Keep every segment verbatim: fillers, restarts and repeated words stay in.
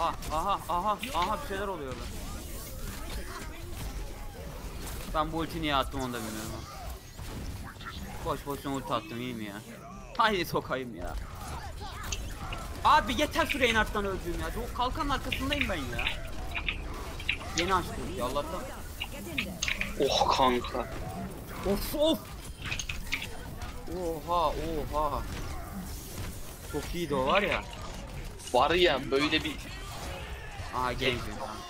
Aha aha aha aha bir şeyler oluyor orada. Ben bu ulti niye attım onu da bilmiyorum. Boş boşuna ulti attım, iyi mi ya? Haydi sokayım ya. Abi yeter şu Reinhardt'tan öldüğüm ya. O kalkanın arkasındayım ben ya. Yeni açtım ya Allah'tan. Oh kanka. Of of. Oha oha. Çok iyiydi o var ya. Var ya böyle bir... Aha genç.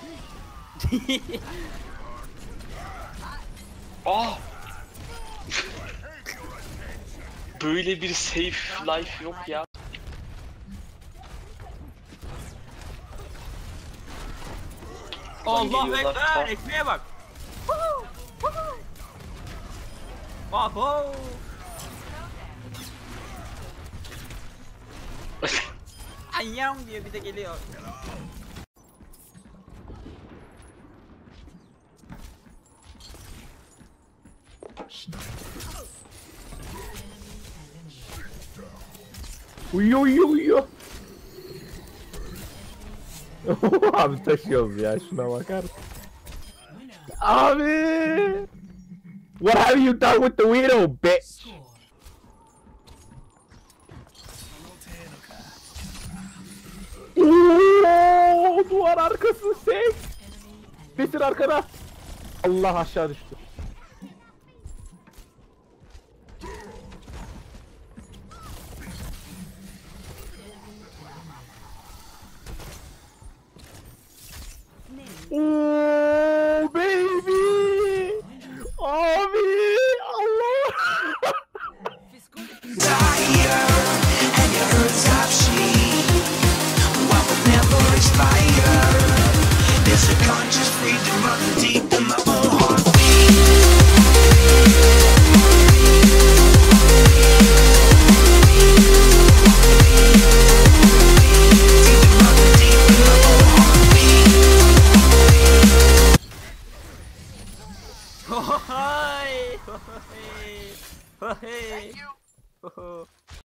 Ah! Böyle bir safe life yok ya. Allah geliyorlar, ekber, tamam. ekmeğe bak. Abo. Ayam diyor bir de geliyor. Uyuyor uyuyor uyuyor. Abi taşıyoruz ya, şuna bakar. Abi. What have you done with the widow, bitch? Ooo, duvar arkası sek. Betir arkada. Allah, aşağı düştü. Oh baby, abi Allah. And your earth's top sheet, what would never expire. There's a conscious freedom running deep in my own heartbeat. Hey, hey, hey.